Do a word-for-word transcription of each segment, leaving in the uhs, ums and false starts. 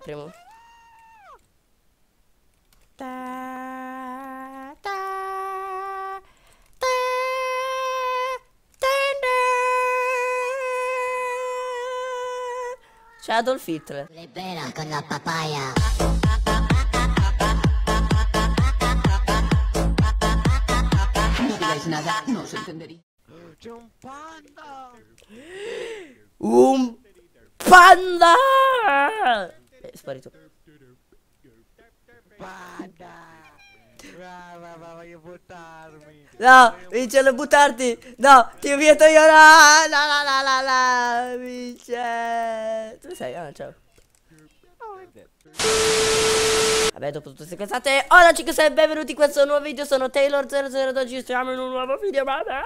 premo. Ta, ta, ta, c'è Adolf Hitler. Libera con la papaya. No digáis nada, no os entendería. C'è un panda! Un panda! È sparito. Panda! Brava, ma voglio buttarmi! No, Vince, non buttarti! No, ti vieto io! No, no, no, no, no, no, Vince! Dove sei? Ah, ciao. Vabbè, dopo tutte queste cazzate, hola cinque sei, benvenuti in questo nuovo video, sono Taylor zero zero due, ci siamo in un nuovo video.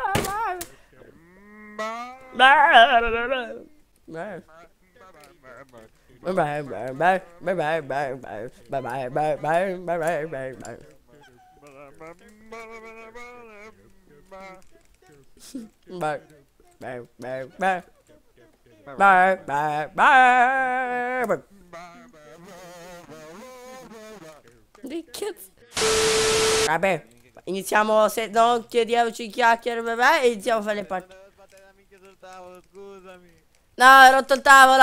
Che cazzo? Vabbè, iniziamo, se non chiediamoci chiacchiere, vabbè, e iniziamo a fare le parti. Sbattere la minchia sul tavolo, scusami! No, hai rotto il tavolo!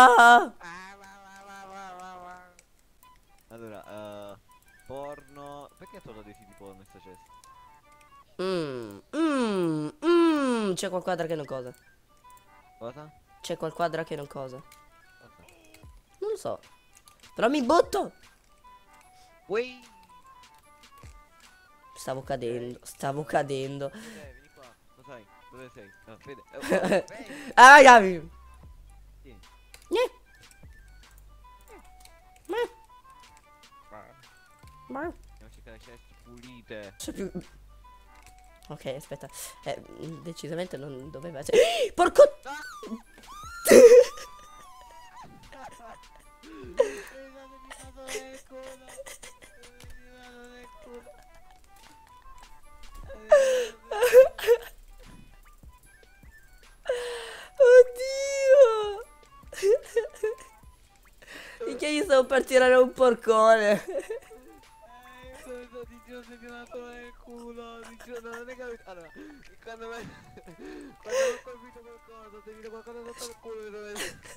Allora, uh, porno... Perché solo dei siti porno in sta cesta? Mmm, mmm, mmm, c'è qualquadra che non cosa. Cosa? C'è qualquadra che non cosa. Cosa? Non lo so. Però mi butto. Ui! Stavo cadendo, stavo cadendo. Eh, vieni qua, lo sai, dove sei? No, Fede, eh, oh, vieni. Ah, Gabi. Vieni. Gne. Ma. Ma. Andiamo a cercare ceste pulite. C'è più. Ok, aspetta. Eh, decisamente non doveva essere. Porco. Oddio. Minchia, io stavo per tirare un porcone. Ti giuro se ti ho dato nel culo, ti giuro, non è capito. Allora, quando mi quando ho colpito qualcosa, ti vedo qualcosa sotto il culo, mi dove...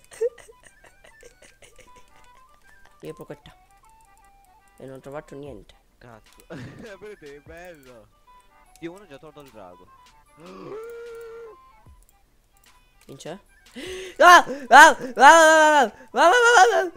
Io proprio qua. E non ho trovato niente. Cazzo, per te è bello. Io uno ho già tolto il drago. Vince? Ah! Ah! Ah! Ah! Ah!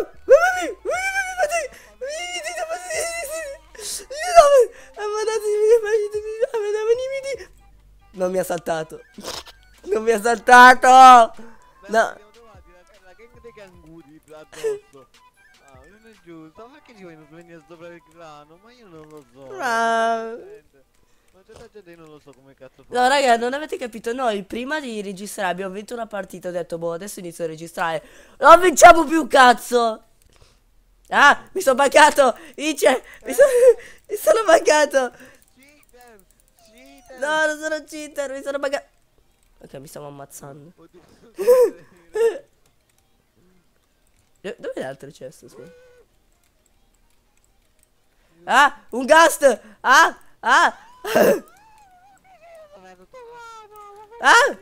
Non mi ha saltato. Non mi ha saltato. No. Abbiamo trovato la, la gang dei canguri addosso. Ah, non è giusto. Ma perché ci vogliono venire sopra il grano? Ma io non lo so. Ah. Ma c'è gente io non lo so come cazzo fa. No, raga, non avete capito. Noi prima di registrare abbiamo vinto una partita. Ho detto, boh, adesso inizio a registrare. Non vinciamo più, cazzo. Ah, mi sono buggato. Vince, mi, so mi sono buggato. Cheater, cheater. No, non sono cheater, mi sono buggato. Ok, mi stavo ammazzando. Oddio. Eh, Dove è l'altro cesso, scusa? Ah, un ghost. Ah, ah. Ah!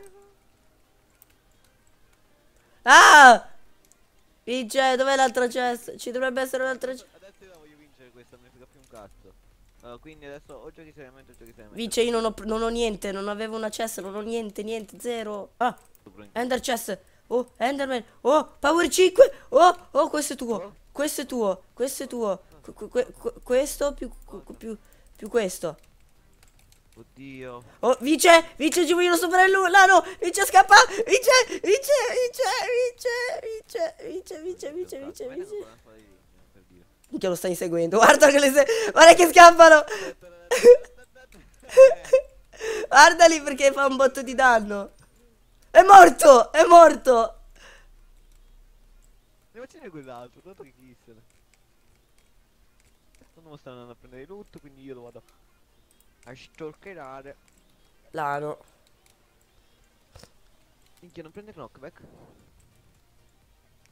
Ah! Vince, dov'è l'altro cesso? Ci dovrebbe essere un altro cesso. Adesso io la voglio vincere questa, non mi frega più un cazzo. Uh, quindi adesso o giochi seriamente o giochi seriamente. Vince, io non ho, non ho niente, non avevo una chest, non ho niente, niente, zero. Ah, Ender chest. Oh, Enderman. Oh, Power cinque. Oh, oh, questo è tuo. Questo è tuo. Questo è tuo. Que- que- que- questo più, più, più questo. Oddio. Oh, Vince, Vince, ci vogliono superare lui. No, no, Vince scappa. Vince, Vince, Vince, Vince, Vince, Vince, Vince, Vince, Vince. Minchia, lo stai inseguendo. Guarda che le se... Guarda che scappano. Guardali perché fa un botto di danno. È morto, è morto. Devo accendere quell'altro, tanto che chi se ne. Non stanno andando a prendere i loot, quindi io lo vado a stalkerare. Lano. Minchia, non prende knockback?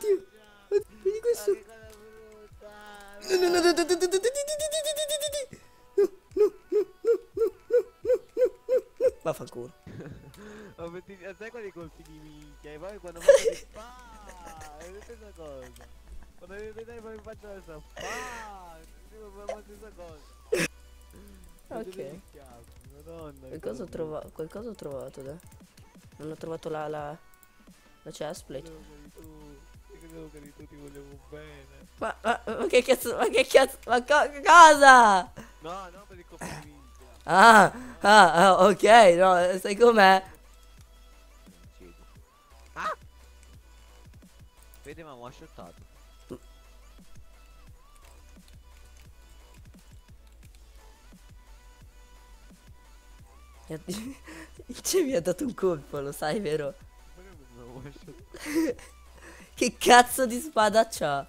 Oddio. Vedi questo? No, no, no, no, no, no, no, no, no, no, no, no, no, no, no, no, no. Vaffanculo. Sai quali colpi di minchia? E poi quando faccio di pa, è la stessa cosa. Quando mi vedete poi faccio adesso pa, devo fare la stessa cosa. Ok. Madonna. Qualcosa ho trovato, qualcosa ho trovato, dai. Non ho trovato la, la, la chestplate. Tu, io credevo che tu ti volevo bene. Ma, ma, ma che cazzo, ma che cazzo, ma co cosa? No, no, per il colpo di minchia. Ah, ah, ah, ok, no, sai com'è? Ah! Vedi, ma mi ha shottato. Il C mi ha dato un colpo, lo sai, vero? Che cazzo di spada c'ha?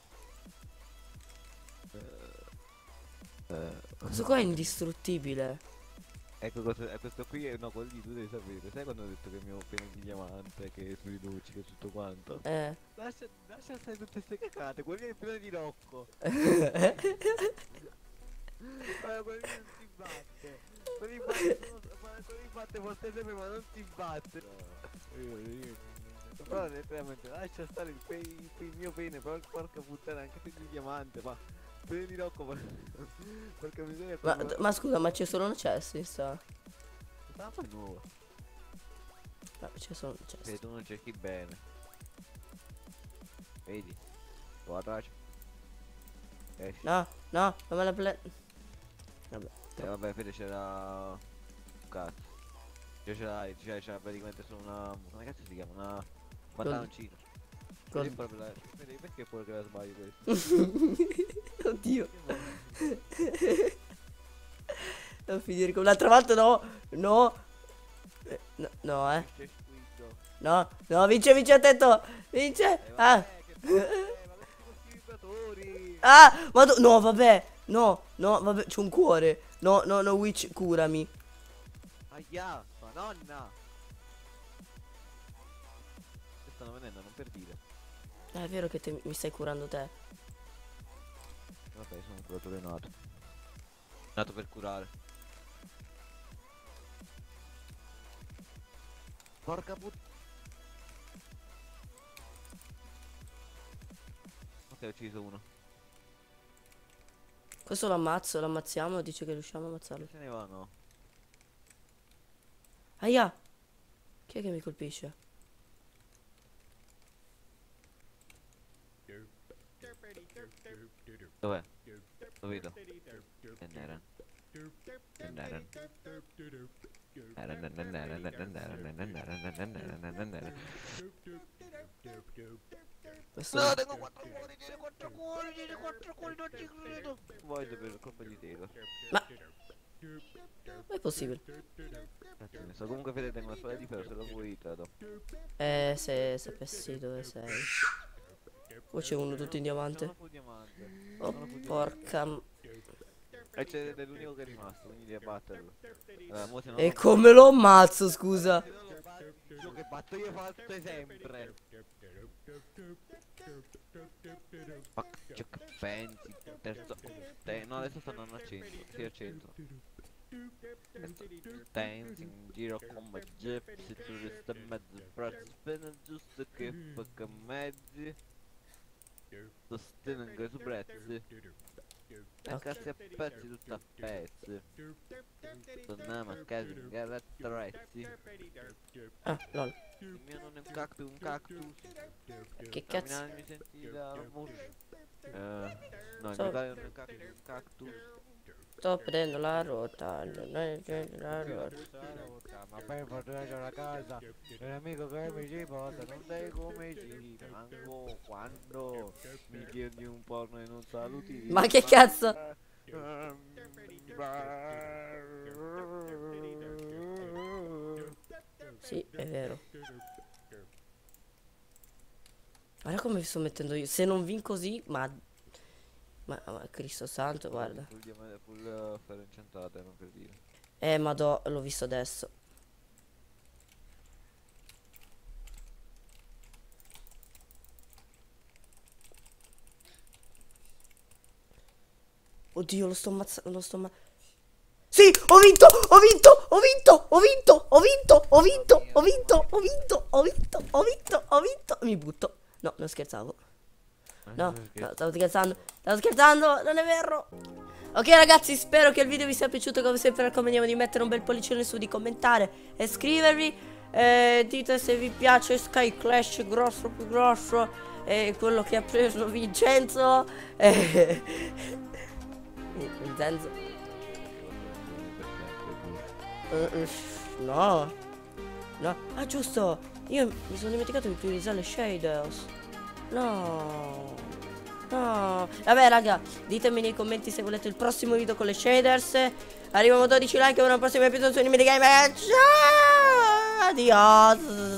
Questo qua è indistruttibile. Ecco cosa, questo qui è, no, quello lì tu devi sapere. Sai quando ho detto che mi ho appena di diamante, che sui luci, che tutto quanto? Eh. Lascia, lascia stare tutte queste cacate, quelli è il pieno di Rocco. Ma quelli non si batte. Quelli batte, sono, quelli batte forte sempre ma non si batte. Io, io, però letteralmente lascia stare il, pe, il, il mio pene, però porca puttana, anche se di diamante, ma pene di Rocco, ma perché bisogna. Ma, ma scusa, ma c'è solo un cesso in sta? Questa mappa è nuova. No, c'è solo un cesso. Se tu non cerchi bene. Vedi? Guarda. Eh, No, no, non me la ple... Vabbè. eh, vabbè, Fede c'era. Cazzo. Cioè ce l'hai, cioè c'era praticamente solo una. Come cazzo si chiama? Una. Pantaloncino. Vedi proprio la. Vedi perché pure che la sbaglio questo? Oddio. Non finire come l'altra volta, no. No. Eh, no, no, eh. C'è squiddo. No, no, vince, vince, attento. Vince. Eh, Ah. vabbè, che palle, ma questi costipatori. Ah, vado. No, vabbè. No, no, vabbè, c'è un cuore. No, no, no, Witch, curami. Aia, madonna. Che stanno venendo, non per dire. Eh, è vero che te, mi stai curando te. Vabbè, sono un curatore nato. Nato per curare. Porca puttana. Ok, ho ucciso uno. Questo lo ammazzo, lo ammazziamo, dice che riusciamo a ammazzarlo. Se ne vanno. Aia! Chi è che mi colpisce? Dov'è? Lo vedo. Neren. Neren. Questo No, tengo quattro cuori, tiene quattro cuori, tiene quattro cuori, non ci credo. Voglio per colpa di Taylor. Ma è possibile? Cazzo ne so, comunque Fede tengo una spada di ferro, se lo vuoi te la do. Eh, se sapessi dove sei. Poi c'è uno tutto in diamante. Non fu diamante. Oh, porca. m- E c'è l'unico che è rimasto, quindi devi batterlo. Allora, mo se non E lo come lo ammazzo, scusa? Se non lo batti, io che batto io faccio sempre. Ma che pensi? Terzo. Te, no, adesso stanno a centro. Si al centro. Tensi in giro come gypsy, turisti e mezzi prezzi. Spende giusto che fa mezzi. Sostiene anche su prezzi. E cazzi a pezzi, tutto a pezzi. Torniamo a casa in gara attrezzi. Ah, lol. Il mio non è un cactus, un cactus. Che cazzo? Camminare mi senti la rumus. Eh, no, il So- mio cane non è un cactus, un cactus. Sto prendendo la rotta. Non è la rotta. Ma poi portato a casa. È un amico che mi ci porta, non sai come ci manco quando mi chiedi un porno e non saluti. Ma che cazzo? Sì, è vero. Guarda come vi sto mettendo io. Se non vin così, ma... Ma, ma Cristo santo, guarda. Full diamante, full uh, ferro incantate, non per dire. Eh, madò, l'ho visto adesso. Oddio, lo sto ammazzando, lo sto ammazzando. Sì, ho vinto, ho vinto, ho vinto, ho vinto, ho vinto, ho vinto, ho vinto, ho vinto, ho vinto, ho vinto, ho vinto. Mi butto. No, non scherzavo. No, no, stavo scherzando, stavo scherzando, non è vero. Ok ragazzi, spero che il video vi sia piaciuto. Come sempre raccomandiamo di mettere un bel pollicione su, di commentare e iscrivervi. eh, Dite se vi piace Sky Clash grosso più grosso, e quello che ha preso Vincenzo. eh, Vincenzo Uh, no, no, ah giusto, io mi sono dimenticato di utilizzare le shaders. No, no, vabbè raga, ditemi nei commenti se volete il prossimo video con le shaders. Arriviamo a dodici like per un prossimo episodio su Anime The Game. Ciao, adios.